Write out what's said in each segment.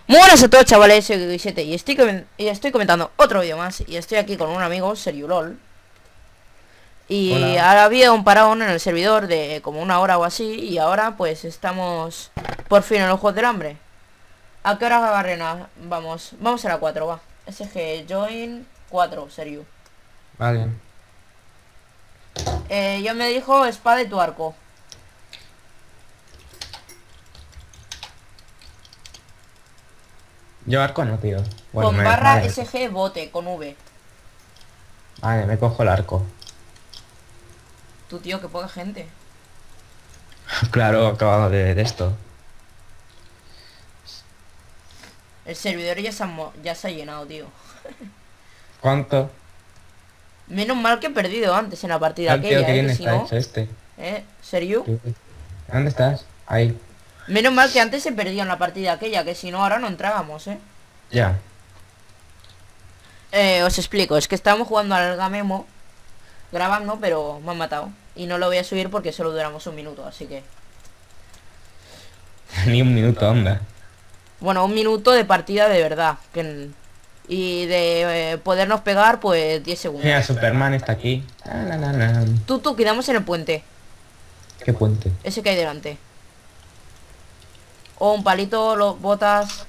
Buenas a todos, chavales, soy Guisete y estoy comentando otro vídeo más. Y estoy aquí con un amigo, Seriulol. Y Hola. ahora había un parón en el servidor de como una hora o así. Y ahora pues estamos por fin en los Juegos del Hambre. ¿A qué hora Garrena? Vamos a la 4, va. SG Join 4, Seriu. Vale. Yo me dijo espada y tu arco. Yo arco no, tío. Bueno, Con barra vale. SG bote, con V. Vale, me cojo el arco. Tu tío, que poca gente. Claro, acabado de ver esto. El servidor ya se ha llenado, tío. ¿Cuánto? Menos mal que he perdido antes en la partida Al tío, aquella, que bien que si está no... hecho este. ¿Serio? ¿Dónde estás? Ahí. Menos mal que antes he perdido en la partida aquella, que si no ahora no entrábamos, Ya. Os explico, es que estábamos jugando al Gamemo, grabando, pero me han matado. Y no lo voy a subir porque solo duramos un minuto, así que... Ni un minuto, anda. Bueno, un minuto de partida de verdad. Y de podernos pegar, pues 10 segundos. Mira, Superman está aquí. Tú, quedamos en el puente, ¿Qué puente? ese que hay delante. O un palito, botas...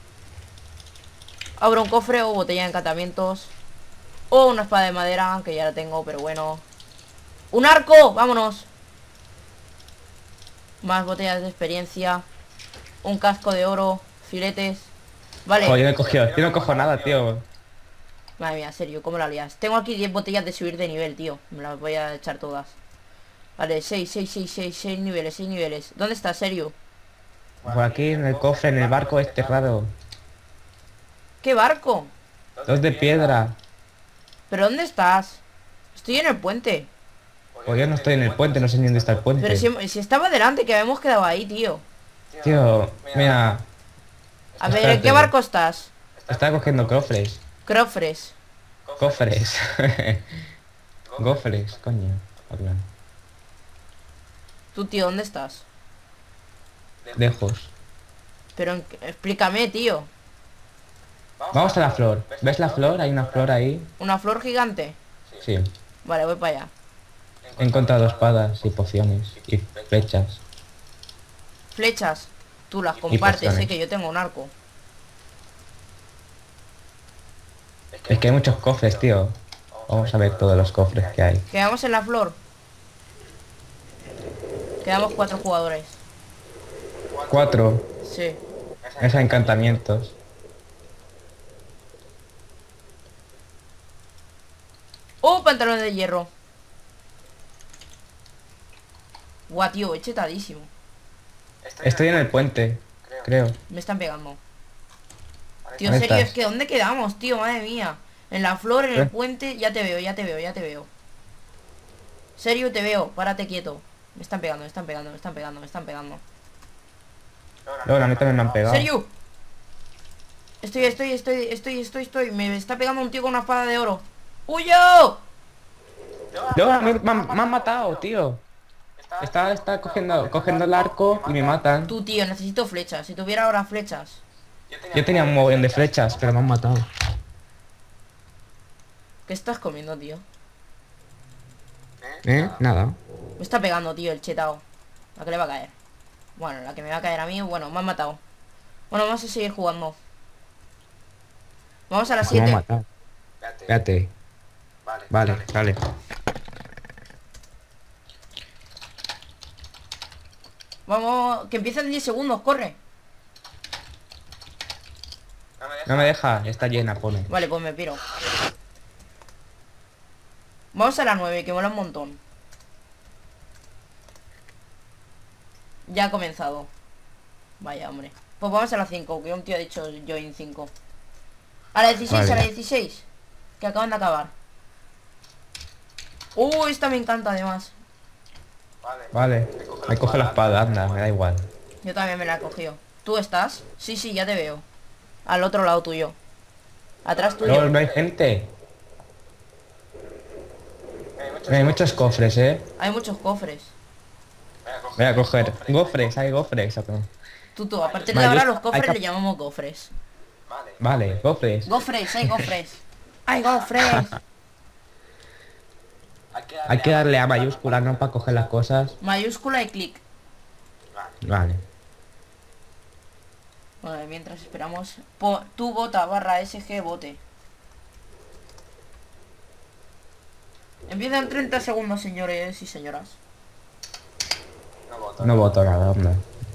Abro un cofre o botella de encantamientos. O una espada de madera, que ya la tengo, pero bueno. ¡Un arco! ¡Vámonos! Más botellas de experiencia. Un casco de oro. Filetes. Vale. Joder, yo no he cogido. Yo no cojo nada, tío. Madre mía, serio, ¿cómo la lías? Tengo aquí 10 botellas de subir de nivel, tío. Me las voy a echar todas. Vale, 6 niveles, 6 niveles. ¿Dónde está, serio? Por aquí en el cofre, en el barco este raro. ¿Qué barco? Dos de piedra. ¿Pero dónde estás? Estoy en el puente. Pues yo no estoy en el puente, no sé ni dónde está el puente. Pero si estaba delante, que habíamos quedado ahí, tío. Tío, mira. A ver, ¿en Espérate. qué barco estás? Está cogiendo cofres. Crofres. Cofres. Gofres, coño. Habla. Tú, tío, ¿dónde estás? Lejos. Pero explícame, tío. Vamos a la flor. ¿Ves la flor? Hay una flor ahí. ¿Una flor gigante? Sí. Vale, voy para allá. He encontrado espadas y pociones y flechas. Flechas. Tú las compartes, pociones. que yo tengo un arco. Es que hay muchos cofres, tío. Vamos a ver todos los cofres que hay. Quedamos en la flor. Quedamos 4 jugadores. 4. Sí. Esos encantamientos. ¡Oh, pantalones de hierro! Guau, tío, he chetadísimo. Estoy en el puente, creo. Me están pegando. Tío, en ¿Dónde serio, estás? es que ¿dónde quedamos, tío? Madre mía. En la flor, en el ¿Eh? puente, ya te veo, ya te veo, ya te veo. Serio, te veo, párate quieto. Me están pegando, me están pegando, me están pegando, me están pegando. Luego a mí también me han pegado. ¡Serio! Estoy. Me está pegando un tío con una espada de oro. ¡Huyo! Luego a mí me han matado, tío. Está cogiendo el arco y me matan. Tú, tío, necesito flechas. Si tuviera ahora flechas. Yo tenía un mogollón de flechas, pero me han matado. ¿Qué estás comiendo, tío? Nada. Me está pegando, tío, el chetao. La que le va a caer. Bueno, la que me va a caer a mí, bueno, me han matado. Bueno, vamos a seguir jugando. Vamos a las Me han 7. matado. Espérate. Vale, vale. Vamos, que empieza en 10 segundos, corre. No me deja, está llena, pone. Vale, pues me piro. Vamos a la 9, que mola un montón. Ya ha comenzado. Vaya, hombre. Pues vamos a la 5, que un tío ha dicho join 5. A la 16, Vale. a la 16. Que acaban de acabar. Esta me encanta además. Vale. Me coge la espada, anda, me da igual. Yo también me la he cogido. ¿Tú estás? Sí, ya te veo. Al otro lado tuyo. Atrás tuyo. No hay gente. Hay muchos cofres, Hay muchos cofres. Voy a coger. Gofres, hay gofres. ¿O no? Tú, a partir de Vale, ahora yo- los cofres hay le llamamos gofres. Vale, cofres. Gofres, hay gofres. ¡Hay gofres! Hay que darle a mayúscula, ¿no? Para coger las cosas. Mayúscula y clic. Vale. Vale, mientras esperamos. Tú vota barra SG bote. Empiezan 30 segundos, señores y señoras. No voto nada, hombre.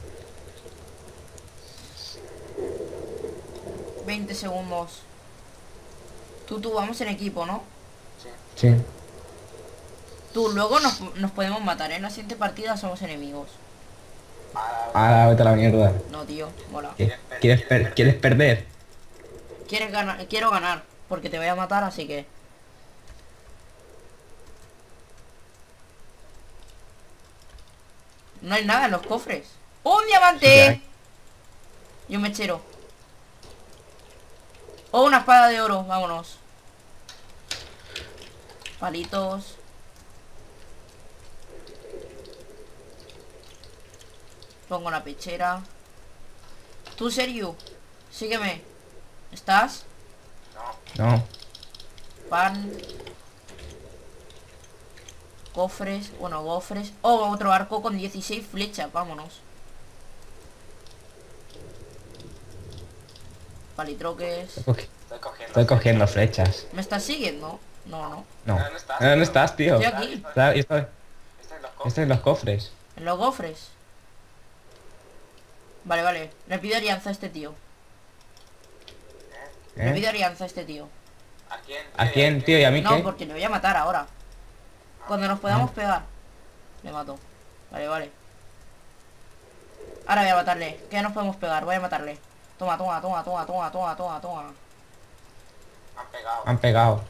20 segundos. Tú, vamos en equipo, ¿no? Sí. Tú, luego nos podemos matar. En la siguiente partida somos enemigos. Ahora vete a la mierda. No, tío, mola. ¿Quieres perder? ¿Quieres ganar? Quiero ganar, porque te voy a matar, así que... No hay nada en los cofres. ¡Un diamante! Sí, hay. Y un mechero. ¡Oh, una espada de oro! Vámonos. Palitos. Pongo la pechera. Tú, Sergio, sígueme. ¿Estás? No. Pan. Cofres. Bueno, gofres. Oh, otro arco con 16 flechas. Vámonos. Palitroques. Estoy cogiendo flechas. ¿Me estás siguiendo? No, no. No. ¿Dónde estás, tío? Estoy aquí. Estoy en los cofres. En los gofres. Vale, vale. Le pido alianza a este tío. Le pido alianza a este tío. ¿A quién, tío? ¿Y a mí No, qué? porque le voy a matar ahora. Cuando nos podamos pegar. Le mato. Vale, vale. Ahora voy a matarle. Que ya nos podemos pegar. Voy a matarle. Toma, toma, toma, toma, toma, toma, toma, toma. Han pegado.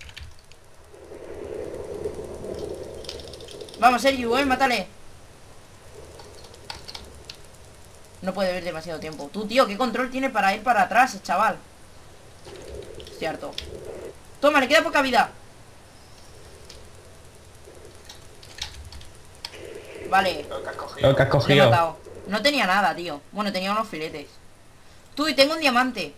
Vamos, Sergio, mátale. No puede ver demasiado tiempo. Tú, tío, ¿qué control tiene para ir para atrás, chaval? Estoy harto. Toma, le queda poca vida. Vale. Lo que has Le he cogido. matado. No tenía nada, tío. Bueno, tenía unos filetes. Tú, y tengo un diamante.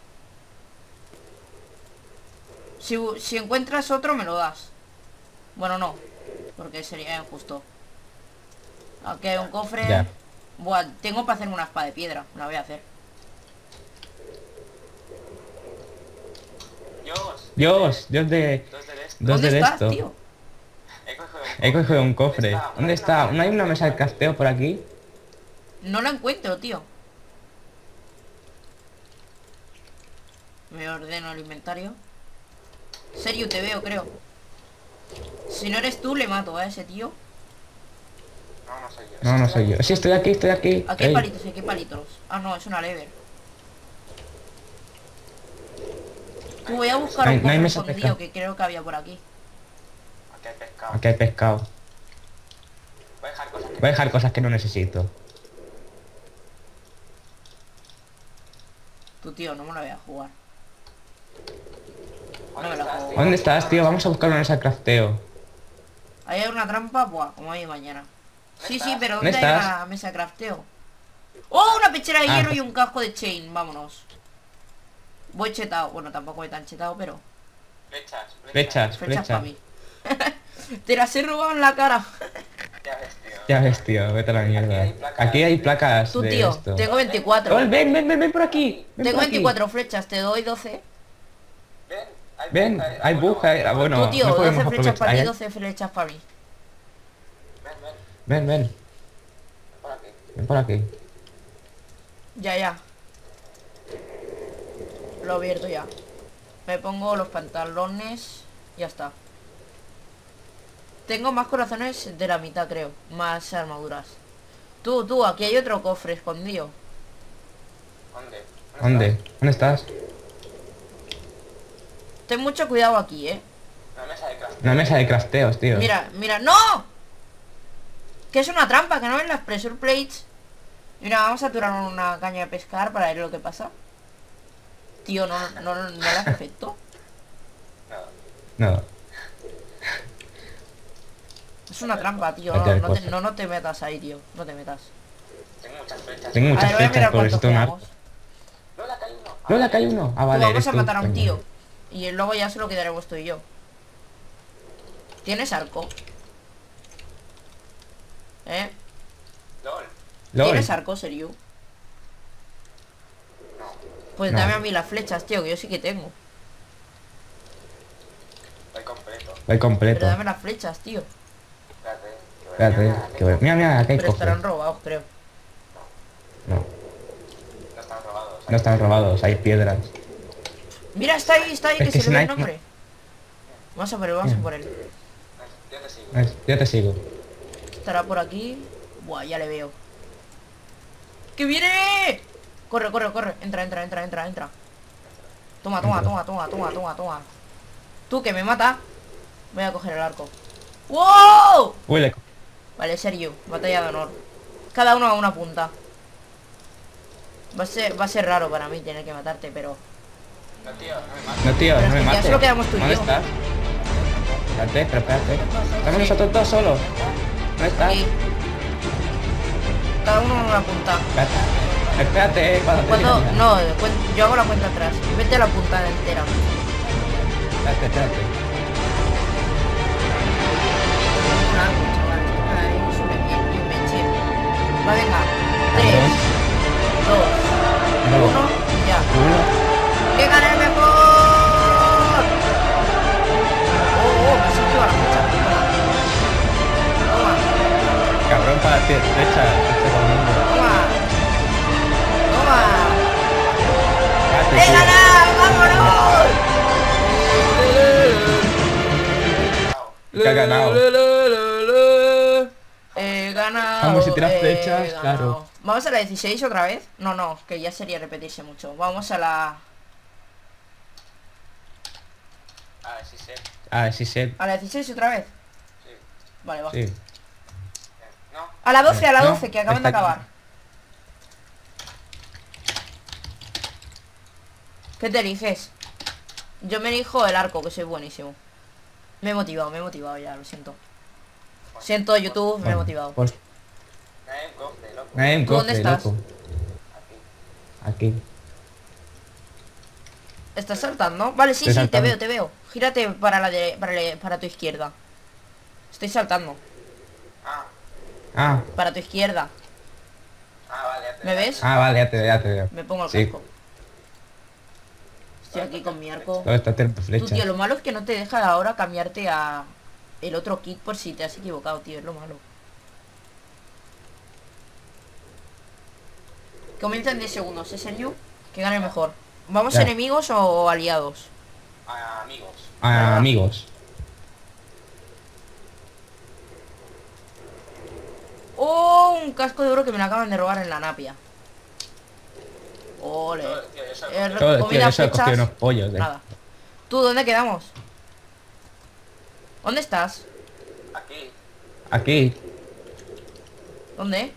Si encuentras otro, me lo das. Bueno, no. Porque sería injusto. Aquí hay un cofre. Ya. Buah, tengo para hacerme una espada de piedra. La voy a hacer. Dios de... ¿Dónde de estás, esto. tío? He cogido un cofre. ¿Dónde está? ¿No hay una mesa de crafteo por aquí? No la encuentro, tío. Me ordeno el inventario. Serio, te veo, creo. Si no eres tú, le mato a ese tío. No, no soy yo. Sí, estoy aquí, estoy aquí. Aquí hay Ey. palitos, aquí hay palitos. Ah, no, es una lever. Tú, voy a buscar No hay- un no hay cofre mesa escondido pesca. que creo que había por aquí. Aquí hay pescado. Voy a dejar cosas que no necesito. Tú, tío, no me la voy a jugar. No me la juego. ¿Dónde estás, tío? Vamos a buscar una mesa de crafteo. Ahí hay una trampa, buah, como hay mañana. Sí, sí, pero ¿Dónde ¿dónde hay estás? una mesa de crafteo? ¡Oh, una pechera de Ah, hierro pues- y un casco de chain! Vámonos. Voy chetado. Bueno, tampoco voy tan chetado, pero... Flechas, Flechas para flechas. mí. Te las he robado en la cara. Ya ves, tío, vete a la mierda. Aquí hay placas Tú, de tío, esto. tengo 24. ¡Oh, ven por aquí! Ven Tengo por aquí. 24 flechas, te doy 12. Ven, hay buja, bueno, Tú, tío, no 12 podemos flechas aprovechar. para ti, Ahí- 12 flechas para mí. Ven, ven. Ven por aquí. Ya, ya. Lo he abierto ya. Me pongo los pantalones. Ya está. Tengo más corazones de la mitad, creo. Más armaduras. Tú, aquí hay otro cofre escondido. ¿Dónde? ¿Dónde estás? Ten mucho cuidado aquí, ¿eh? Una mesa de crafteos, tío. Mira, mira, ¡no! Que es una trampa, que no ven las pressure plates. Mira, vamos a tirar una caña de pescar para ver lo que pasa. Tío, no le hace efecto. No. Es una trampa, tío. Cualquier No cosa. te metas ahí, tío. No te metas. Tengo A muchas ver, voy a flechas, mirar pero cuántos necesito un arco. quedamos. Lola, que hay uno. Ah, vale, Vamos eres a tú. matar a un Venga. tío. Y luego ya se lo quedaremos tú y yo. ¿Tienes arco? ¿Eh? LOL. ¿Tienes arco, serio? Pues No. dame a mí las flechas, tío, que yo sí que tengo. Voy completo. Pero dame las flechas, tío. Espérate, que voy. Mira, mira, aquí hay Pero estarán cofres. robados, creo. No, no están robados, hay piedras. Mira, está ahí, Es que que se si le no ve hay... el nombre. Vamos a por él, vamos a por él. Ya te sigo. Estará por aquí. Buah, ya le veo. ¡Que viene! Corre, corre, corre. Entra, entra, entra, entra, entra. Toma, toma, toma, toma, toma, toma, toma. Tú, que me mata. Voy a coger el arco. ¡Wow! Huele. Vale, serio, batalla de honor. Cada uno a una punta. Va a ser raro para mí tener que matarte, pero... No, tío, Pero no es me que ya mates. solo quedamos tú y ¿Dónde yo. estás? Espérate, pero espérate. Estamos Sí. nosotros dos solos. ¿Dónde estás? Aquí. Cada uno a una punta. Espérate. Espérate, cuando te Cuando... diga. No, yo hago la cuenta atrás. Vete a la punta entera. Espérate, espérate. Un arco, chaval. Ay, es un mentir. Va, venga. 3, 2, 1, ya. ¡Que gane el mejor! Oh, me has esquivado la flecha. Toma, Cabrón, para ti, flecha conmigo. toma, toma. Espérate, ¡He tío. ganado! ¡Vámonos! Que ha ganado. He ganado. Vamos, si tiras he flechas, ganado. claro. ¿Vamos a la 16 otra vez? No, no, que ya sería repetirse mucho. Vamos a la... Ah, sí sé. ¿A la 16 otra vez? Vale, va. Sí. A la 12, a la No, 12, que acaban de está aquí. acabar. ¿Qué te eliges? Yo me elijo el arco, que soy buenísimo. Me he motivado ya, lo siento. Siento YouTube, me he motivado. Pues, un ¿Tú dónde cofre, estás? loco. Aquí. ¿Estás saltando? Vale, sí, Estoy sí, saltando. te veo. Gírate para tu izquierda. Estoy saltando. Ah, Para tu izquierda. ¿Me ves? vale, ya te veo. Me pongo el Sí. casco. Estoy aquí con mi arco. Todo está teniendo Tú, flechas. tío, lo malo es que no te deja ahora cambiarte a el otro kit por si te has equivocado, tío. Es lo malo. Comienza en 10 segundos, ¿es serio? Que gane mejor. ¿Vamos Ya. enemigos o aliados? Ah, amigos. ¡Oh! Un casco de oro que me lo acaban de robar en la napia. Ole. Todo, tío, Comida, eso he cogido flechas, unos pollos, nada. ¿Tú dónde quedamos? ¿Dónde estás? Aquí. ¿Dónde?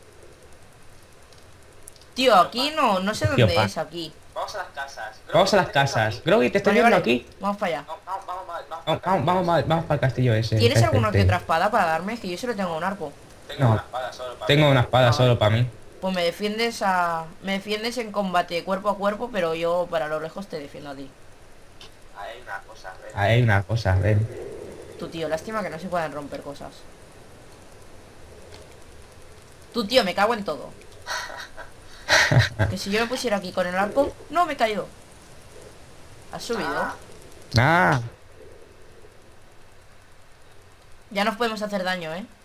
Tío, aquí no sé Tío, dónde es aquí. Vamos a las casas. Groggy, te estoy Vale, viendo vale. aquí. Vamos para allá. Vamos para el castillo ese. ¿Tienes alguna que Perfecto. otra espada para darme? Es que yo solo tengo un arco. No, tengo una espada Ah, solo para mí. Pues me defiendes en combate cuerpo a cuerpo, pero yo para lo lejos te defiendo a ti. Ahí hay una cosa, ven. Tu tío, lástima que no se puedan romper cosas. Tu tío, me cago en todo. Que si yo me pusiera aquí con el arco... No, me he caído. ¿Has subido? Ah, Ya nos podemos hacer daño, ¿eh?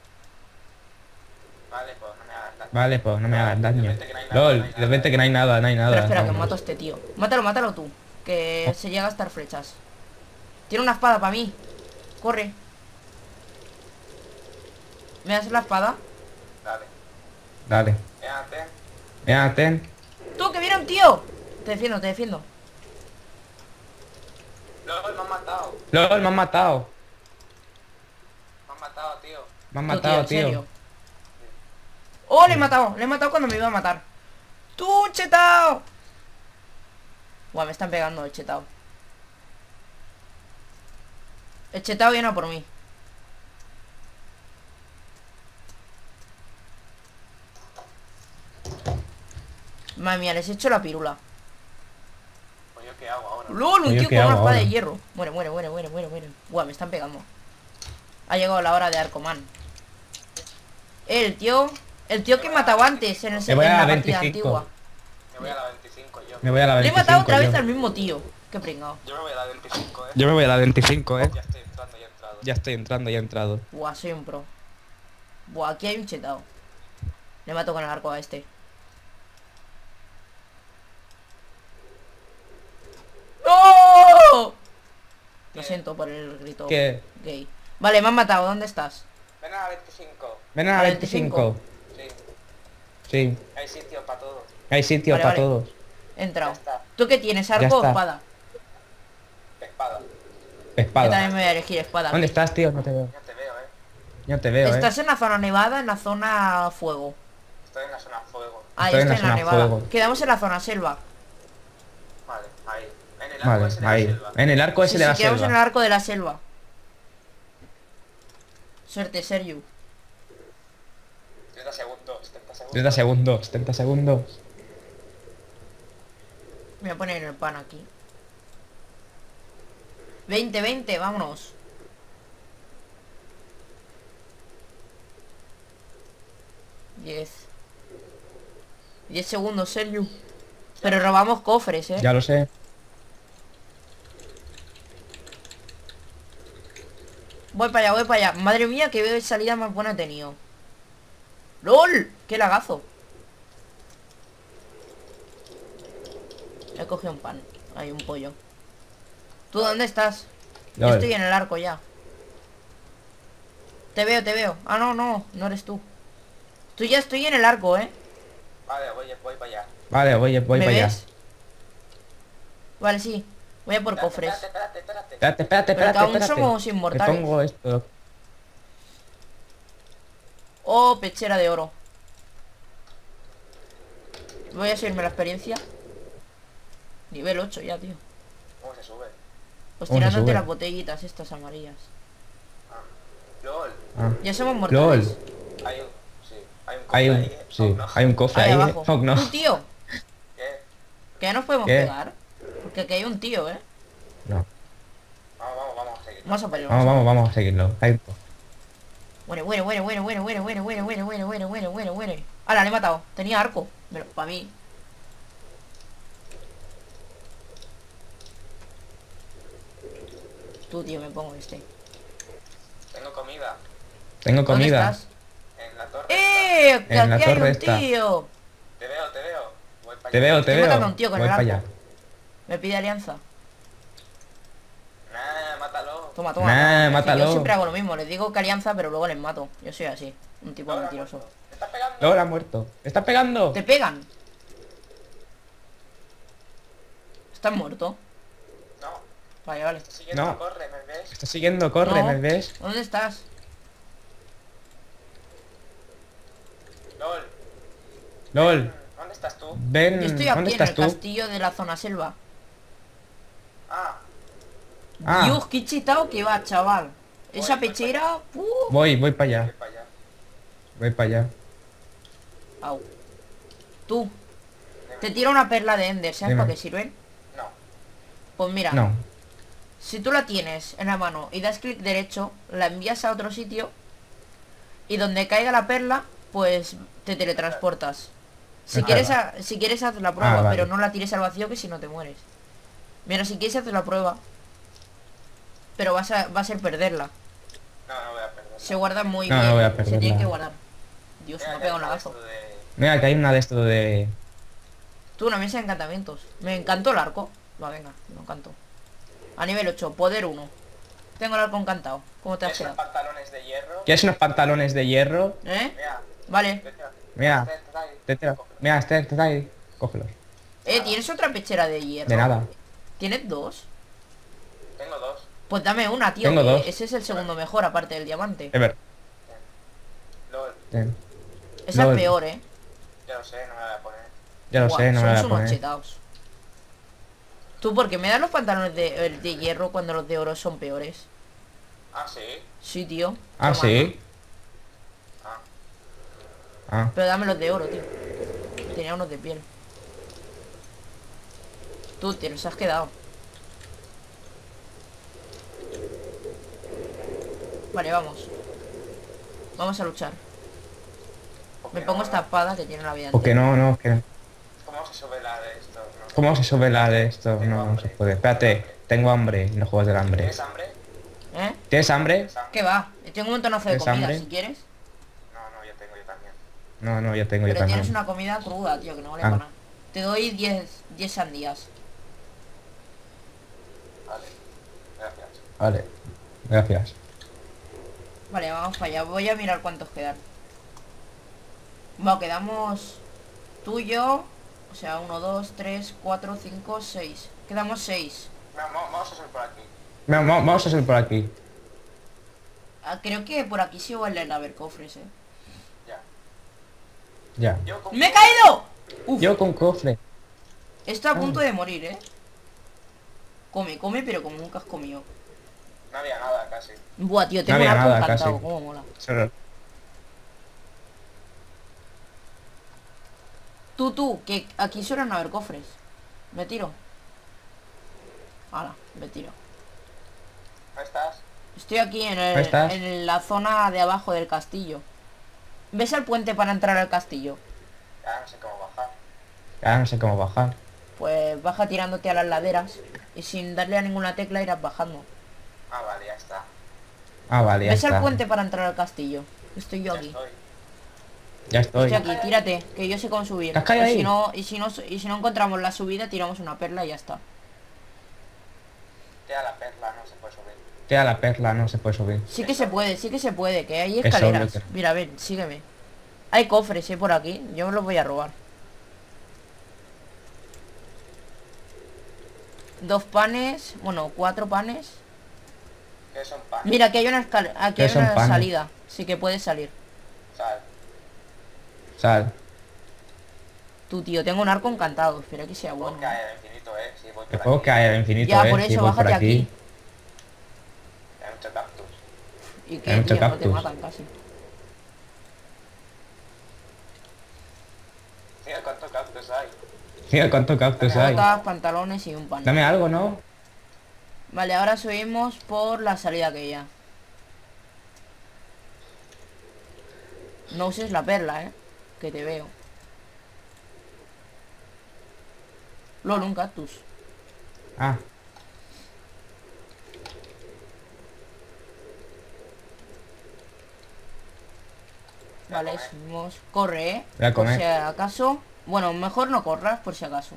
vale, pues no me hagas daño. LOL, de repente que no hay nada, no hay nada. Pero espera, que Vamos. mato a este tío. Mátalo, mátalo tú. Que se llega a estar flechas. Tiene una espada para mí. Corre. ¿Me das la espada? Dale. Mira, ten. ¡Tú, que viene un tío! Te defiendo, te defiendo. LOL, me han matado. Me han matado, ¿en tío. serio? ¡Oh, le he matado! Le he matado cuando me iba a matar. ¡Tú, chetao! Buah, me están pegando el chetao. El chetao viene a por mí. Madre mía, les he hecho la pirula. Pues yo qué hago ahora. ¡Lol! Un Pues yo tío qué con una hago espada ahora. de hierro. Muere, muere, muere, muere, muere, muere. Buah, me están pegando. Ha llegado la hora de Arcoman. El tío que mataba antes en, Me voy en a la la partida 25. antigua. Me voy a la 25 yo. Me voy a la Le he 25. matado otra vez yo. al mismo tío. Qué pringado. Yo me voy a la 25, Yo me voy a la 25, Ya estoy entrando, ya he entrado. Ya estoy entrando, ya he entrado. Buah, soy un pro. Buah, aquí hay un chetado. Le mato con el arco a este. ¡No! Lo siento por el grito ¿Qué? gay. Vale, me han matado. ¿Dónde estás? Ven a la 25. Ven a la ¿A la 25. Sí, Sí, hay sitio para todos. hay sitio Vale, para vale. todos. He entrado. Ya está. ¿Tú qué tienes? ¿Arco o está. espada? Espada. Yo Espada. también me voy a elegir espada. ¿Dónde estás, tío? No te veo. Ya te veo, No te veo, ¿Estás en la zona nevada, en la zona fuego? Estoy en la zona fuego. Ah, Estoy yo en estoy la en la zona nevada. fuego. Quedamos en la zona selva. Vale, ahí. En el arco Vale, ese de la ahí. selva. En el arco ese Sí, de sí, la quedamos en el selva. arco de la selva. Suerte, Sergio. 30 segundos, 30 segundos. 30 segundos, 30 segundos. Me voy a poner el pan aquí. 20, 20, vámonos. Diez 10 segundos, Sergio. Pero robamos cofres, Ya lo sé. Voy para allá, voy para allá. Madre mía, qué salida más buena he tenido. ¡Lol! ¡Qué lagazo! He cogido un pan. Hay un pollo. ¿Tú dónde estás? Yo Lol. estoy en el arco ya. Te veo, te veo. Ah, no, no, no eres tú. Tú ya estoy en el arco, ¿eh? Vale, voy para allá. Vale, voy ¿Me para allá. ves? Vale, sí. Voy a por cofres. Espérate. Espérate, espérate, Pero que espérate, aún espérate. somos Me inmortales. pongo esto. Oh, pechera de oro. Voy a subirme la experiencia. Nivel 8 ya, tío. ¿Cómo se sube? Pues ¿Cómo se tirándote sube? las botellitas estas amarillas. LOL. Ah. Ya somos mortales. LOL. Hay un... Sí, hay un Hay un, cofre ahí. sí, Oh, no. hay un cofre Ahí ahí. abajo. Oh, no. Tú, tío. ¿Qué? Que ya nos podemos ¿Qué? pegar. Porque aquí hay un tío, ¿eh? No. Vamos a seguir. Vamos a pelear. Vamos a seguirlo. Hay un cofre. Muere. Hala, le he matado. Tenía arco. Pero para mí. Tú, tío, me pongo este. Tengo comida. Tengo ¿Dónde comida. estás? En la torre. ¡Eh! Que En la aquí hay torre un está. tío. Te veo. Voy para Te veo, te Estoy matando veo. a un tío con Voy el para arco. allá. Me pide alianza. Nah, mátalo. Toma, toma. Nah, Es que mátalo. Yo siempre hago lo mismo. Les digo que alianza, pero luego les mato. Yo soy así. Un tipo LOL, mentiroso. ¿Me estás pegando? LOL ha muerto. ¿Me está pegando? ¿Te pegan? ¿Estás muerto? No. Vale, vale. Siguiendo, No. corre, ¿me ves? Está siguiendo, corre, No. ¿me ves? ¿Dónde estás? LOL. LOL. ¿Dónde estás tú? Ven, Yo estoy ¿dónde aquí en estás el tú? castillo de la zona selva. Ah, Ah. Dios, qué chetado que va, chaval. Esa voy pechera... Voy para voy allá. para allá. Voy para allá. Au. Tú. Te tiro una perla de Ender, ¿sabes Dime. para qué sirven? No. Pues mira, No. si tú la tienes en la mano y das clic derecho, la envías a otro sitio y donde caiga la perla, pues te teletransportas. Si Ajá. quieres, si quieres haz la prueba, vale. pero no la tires al vacío que si no te mueres. Mira, si quieres hacer la prueba, pero va a ser perderla. No voy a perder. Se guarda muy No, bien. no voy a Se perderla. tiene que guardar. Dios, Mira, me ha que pegado un hay lagazo. esto de- Mira, que hay una de esto de... Tú, una mesa de encantamientos. Me encantó el arco. Va, venga, me encantó. A nivel 8, poder 1. Tengo el arco encantado. ¿Cómo te has ¿Quieres unos quedado? pantalones de hierro? ¿Quieres unos pantalones de hierro? ¿Eh? Mira, Vale. Mira, está ahí. Mira, está ahí. Cógelos. ¿Tienes otra pechera de hierro? De nada. ¿Tienes dos? Tengo dos. Pues dame una, tío. Tengo que dos. Ese es el segundo mejor, aparte del diamante. Ever. LOL. Ten. Esa LOL. es peor, ¿eh? Ya lo sé, no me la voy a poner. Ya lo Buah, sé, no me voy somos a unos poner. chetaos. Tú, ¿por qué me das los pantalones de hierro cuando los de oro son peores? Ah, sí. Sí, tío. Ah, Toma. sí. Ah. Ah. Pero dame los de oro, tío. Tenía unos de piel. Tú te los has quedado. Vale, vamos. Vamos a luchar. ¿Por Me qué pongo no? esta espada que tiene la vida Porque entera. no, que... ¿Cómo se sube la de esto? No. ¿Cómo se sube la de esto? Tengo No, no se hambre. puede. Espérate, tengo hambre en los juegos del hambre. ¿Tienes hambre? ¿Eh? ¿Tienes hambre? ¿Tienes hambre? ¿Qué va? Tengo un montonazo de ¿Tienes comida, hambre? si quieres. No, no, yo tengo, yo también. No, no, ya tengo yo Pero tienes también. una comida cruda, tío, que no vale Ah. para nada. Te doy 10 sandías. Vale. Gracias. Vale, gracias. Vale, vamos para allá. Voy a mirar cuántos quedan. Bueno, quedamos tú y yo. O sea, 1, 2, 3, 4, 5, 6. Quedamos 6. Vamos a subir por aquí. Vamos a hacer por aquí. Ah, creo que por aquí sí vuelven a haber cofres, Ya. Ya. Yo con... ¡Me he caído! Uf, Yo con cofre. estoy a punto de morir, Come, come, pero como nunca has comido. No había nada casi. Buah, tío, tengo No un había arco nada, encantado, casi. cómo mola. Solo- Tú, que aquí suelen haber cofres. Me tiro. Hala, me tiro. ¿Dónde estás? Estoy aquí en, ¿Ahí estás? en la zona de abajo del castillo. ¿Ves el puente para entrar al castillo? Ya no sé cómo bajar. Ya no sé cómo bajar. Pues baja tirándote a las laderas y sin darle a ninguna tecla irás bajando. Ah, vale, ya está. Ah, vale, ya ¿Ves el está. puente para entrar al castillo? Estoy yo Ya aquí. estoy. Ya estoy. Estoy aquí, tírate, que yo sé cómo subir. ¿Te has caído ahí? Y si no encontramos la subida, tiramos una perla y ya está. Tira la perla, no se puede subir. Queda la perla, no se puede subir. Sí que se puede, que hay Es escaleras. obvio que- Mira, ven, sígueme. Hay cofres, por aquí. Yo me los voy a robar. 2 panes, bueno, 4 panes. ¿Qué son pan? Mira, aquí hay una aquí ¿Qué hay son una panes? salida. Sí que puedes salir. Sal. Sal. Tú, tío, tengo un arco encantado. Espera que sea bueno. Puedo caer al infinito, sí, voy El por juego aquí. cae al infinito, Ya, por Sí, eso, voy por bájate aquí. Hay mucho cactus. ¿Y Hay qué, mucho tío? No te cactus. matan casi. Mira cuántos cactus hay. Mira cuántos cactus hay. Botas, pantalones y un pan. Dame algo, ¿no? Vale, ahora subimos por la salida que ya. No uses la perla, que te veo. LOL, un cactus. Ah, Vale, subimos. Corre, Voy a por comer. si acaso. Bueno, mejor no corras por si acaso.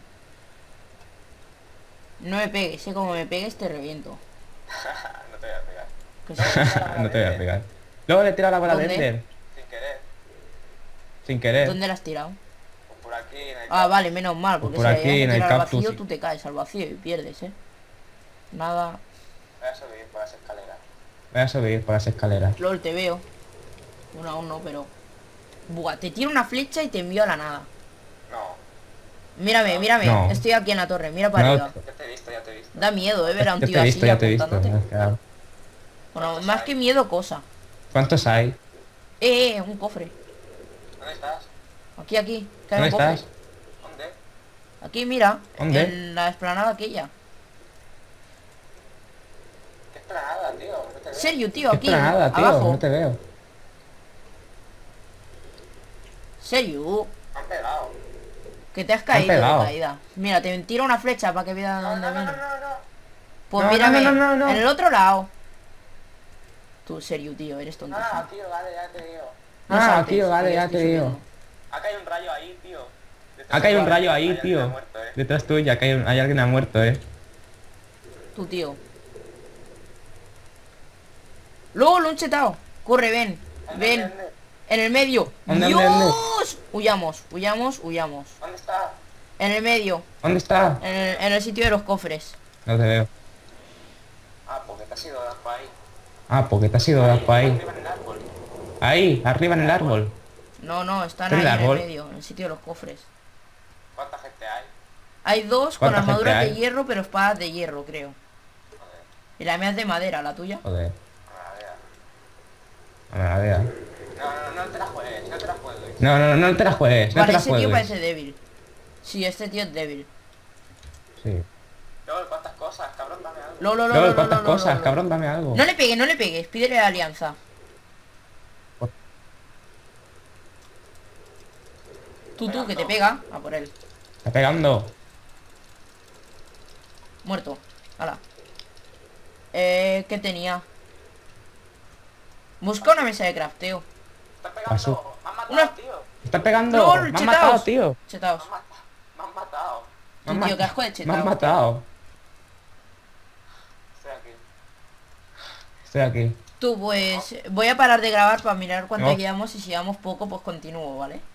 No me pegues, como me pegues te reviento. No te voy a pegar. Que sí. no te voy a pegar. Luego le tira la bola de ¿Dónde? Ender. Sin querer. Sin querer. ¿Dónde la has tirado? Pues por aquí en el Ah, vale, menos mal, Pues porque por si aquí, le en el tiras al cactus, vacío, sí. tú te caes al vacío y pierdes, Nada. Voy a subir por las escaleras. Voy a subir por las escaleras. LOL, te veo. Uno a uno, pero... Buah, te tiro una flecha y te envío a la nada. No. Mírame, mírame. No. Estoy aquí en la torre, mira para No, arriba. Ya te he visto, ya te he visto. Da miedo, ver a un Ya tío te he así visto, ya te he visto. apuntándote. Claro. Bueno, ¿Cuántos más hay? que miedo, cosa. ¿Cuántos hay? Un cofre. ¿Dónde estás? Aquí, que hay ¿Dónde un cofre. estás? ¿Dónde? Aquí, mira. ¿Dónde? En la explanada aquella. ¿Qué esplanada, tío? No te veo. Serio, tío, ¿Qué aquí. planada, tío? Abajo. No te veo. Serio. Me han pegado. Que te has caído de pegado. caída. Mira, te tiro una flecha para que veas No, dónde no, no, viene. no, no, no. Pues No, mírame. no. En el otro lado. Tú, serio, tío, eres tonto. Ah, tío, vale, ya te digo. No Ah, saltes, tío, vale, que ya estoy te digo. subiendo. Acá hay un rayo ahí, tío. Detrás Acá hay un tuyo rayo ahí, alguien que tío. ha muerto, Detrás tuya, que hay alguien ha muerto, Tú, tío. Luego lo han chetado. Corre, ven. Ven. ¿Dónde? En el medio. ¿Dónde, ¡Dios! dónde? Huyamos. ¿Dónde está? En el medio. ¿Dónde está? En el sitio de los cofres. No te veo. Ah, porque te has ido de para ahí. Ah, porque te has ido de para ahí. Arriba en el árbol. Ahí, arriba en el árbol. No, están ¿En ahí el en el árbol? medio. En el sitio de los cofres. ¿Cuánta gente hay? Hay 2 con ¿Cuánta gente armaduras de hay? hierro, pero espadas de hierro, creo. Joder, Y la mía es de madera, la tuya. Joder. a ver. A ver. No te la juegues, no te la juegues. No te la juegues, no Vale, te la ese tío juegues. parece débil. Sí, este tío es débil. Sí. Luego, ¿cuántas cosas? Cabrón, dame algo. Luego, ¿cuántas cosas? Cabrón, dame algo. No le pegues, no le pegues. Pídele alianza. Tú, que te pega. A por él. Está pegando. Muerto. Hala. ¿Qué tenía? Busca una mesa de crafteo. Estás Pasó. pegando. Me han matado, Una- tío. Está pegando. LOL, Me han matado, chetaos. tío. Chetaos. Me han matado. Tú, tío, qué asco de chetaos. Me han matado. Estoy aquí. Estoy aquí. Tú, pues, voy a parar de grabar para mirar cuánto No. llevamos y si llevamos poco, pues continúo, ¿vale?